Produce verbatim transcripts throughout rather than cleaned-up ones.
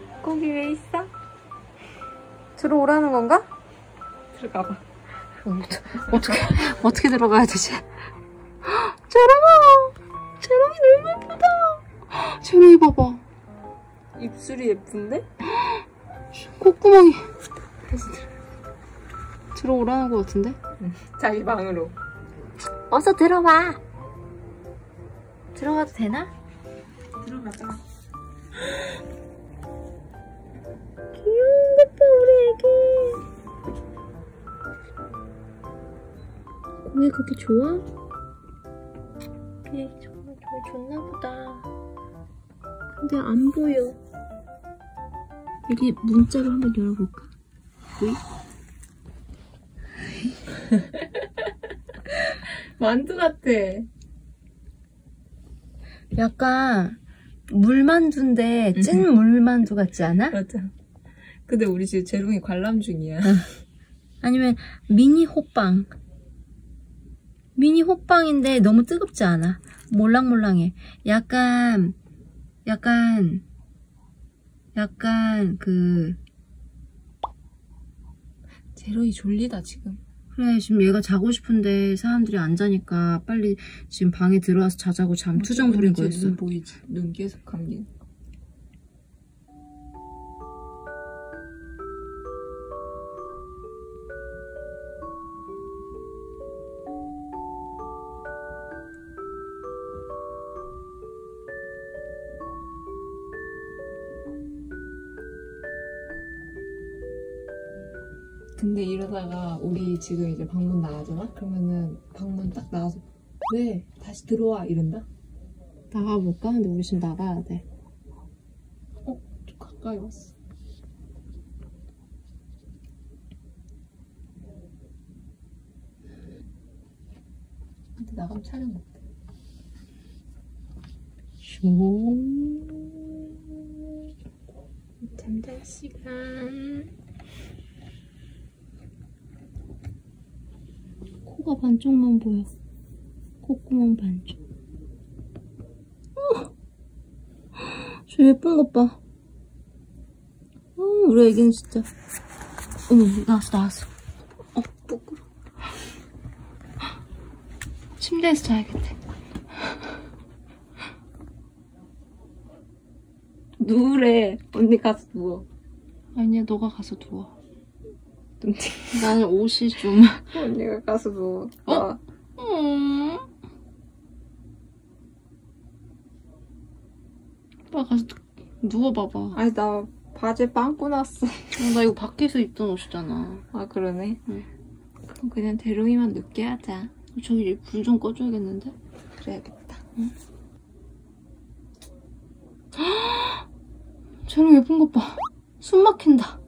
거기 왜 있어? 들어오라는 건가? 들어가봐. 어, 어떻게 어떻게 들어가야 되지? 재롱아, 재롱이 너무 예쁘다. 재롱이 봐봐. 입술이 예쁜데? 콧구멍이. 들어오라는 것 같은데? 응. 자기 방으로. 어서 들어와. 들어가도 되나? 들어가자. 귀여운 것 봐, 우리 애기. 공이 그렇게 좋아? 우리 애기 정말 정말 좋나 보다. 근데 안 보여. 여기 문자로 한번 열어볼까? 보이? 만두 같아. 약간 물만두인데 찐 물만두 같지 않아? 맞아. 근데 우리 지금 재롱이 관람 중이야. 아니면 미니 호빵. 미니 호빵인데 너무 뜨겁지 않아. 몰랑몰랑해. 약간 약간 약간 그 재롱이 졸리다 지금. 그래, 지금 얘가 자고 싶은데 사람들이 안 자니까 빨리 지금 방에 들어와서 자자고 잠투정 부리고 있어. 눈 보이지? 눈 계속 감긴. 근데 이러다가 우리 지금 이제 방문 나가잖아? 그러면은 방문 딱 나가서 왜? 다시 들어와 이런다? 나가볼까? 근데 우리 지금 나가야 돼. 어? 좀 가까이 왔어. 근데 나가면 촬영 못해. 슈. 잠잘 시간. 코가 반쪽만 보여. 콧구멍 반쪽. 어! 저 예쁜 것 봐. 어, 우리 애기는 진짜. 어머, 나왔어, 나왔어. 어, 부끄러워. 침대에서 자야겠대. 누우래. 언니 가서 누워. 아니야, 너가 가서 누워. 좀 나는 옷이 좀. 언니가 가서 누워. 어? 나. 음. 오빠 가서 누워봐봐. 아니 나 바지에 빵 꾸놨어. 어, 나 이거 밖에서 입던 옷이잖아. 아 그러네? 응. 그럼 그냥 대롱이만 눕게 하자. 저기 불 좀 꺼줘야겠는데? 그래야겠다. 응. 저런 예쁜 것 봐. 숨 막힌다.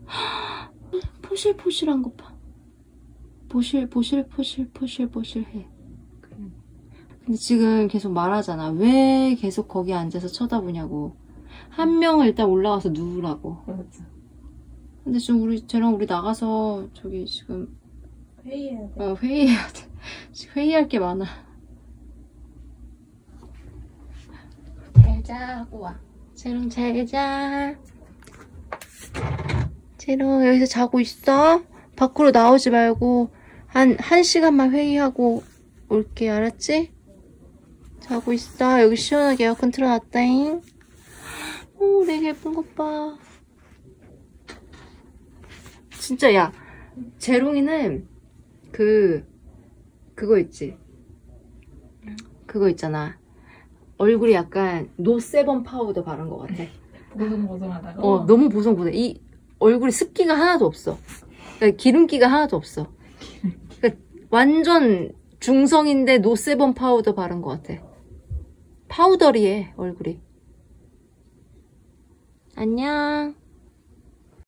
포실포실한 것 봐. 보실 보실 포실 포실 포실해. 근데 지금 계속 말하잖아. 왜 계속 거기 앉아서 쳐다보냐고. 한 명은 일단 올라가서 누우라고. 맞아. 근데 지금 우리 쟤랑 우리 나가서 저기 지금 회의해야 돼. 어, 회의해야 돼. 지금 회의할 게 많아. 잘 자고 와. 재롱 잘 자. 재롱 여기서 자고 있어. 밖으로 나오지 말고 한, 한 시간만 회의하고 올게. 알았지? 자고 있어. 여기 시원하게 에어컨 틀어놨다잉. 오, 되게 예쁜 것 봐. 진짜 야, 재롱이는 그 그거 있지. 그거 있잖아. 얼굴이 약간 노세범 파우더 바른 것 같아. 보송보송하다가. 어, 너무 보송보송. 이 얼굴에 습기가 하나도 없어. 그러니까 기름기가 하나도 없어. 그러니까 완전 중성인데 노세범 파우더 바른 것 같아. 파우더리해 얼굴이. 안녕.